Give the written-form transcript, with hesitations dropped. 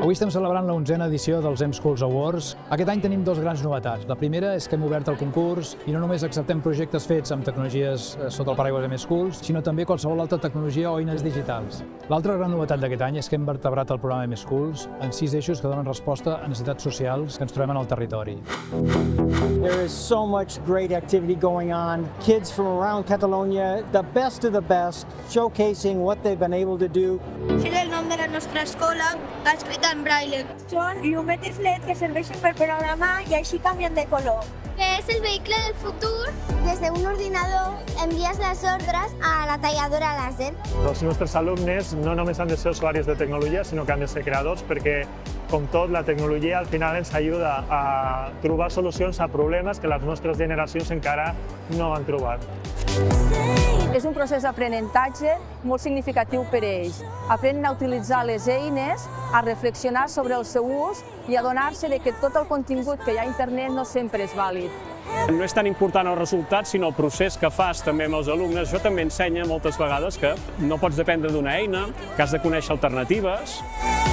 Avui estem celebrant la 11a edició dels mSchools Awards. Aquest any tenim dos grans novetats. La primera és que hem obert el concurs i no només acceptem projectes fets amb tecnologies sota el paraigües de mSchools, sinó també qualsevol altra tecnologia o eines digitals. L'altra gran novetat d'aquest any és que hem vertebrat el programa mSchools en 6 eixos que donen resposta a necessitats socials que ens trobem en el territori. There is so much great activity going on. Kids from around Catalonia, the best of the best, showcasing what they've been able to do. És el nom de la nostra escola, escrit en braille. Són llumetes LED que serveixen per programar i així canvien de color. Que és el vehicle del futur. Des d'un ordinador envies les ordres a la talladora làser. Els nostres alumnes no només han de ser usuaris de tecnologia, sinó que han de ser creadors perquè, com tot, la tecnologia al final ens ajuda a trobar solucions a problemes que les nostres generacions encara no han trobat. És un procés d'aprenentatge molt significatiu per a ells. Aprenen a utilitzar les eines, a reflexionar sobre el seu ús i a adonar-se que tot el contingut que hi ha a internet no sempre és vàlid. No és tan important el resultat, sinó el procés que fas també amb els alumnes. Això també ensenya moltes vegades que no pots dependre d'una eina, que has de conèixer alternatives.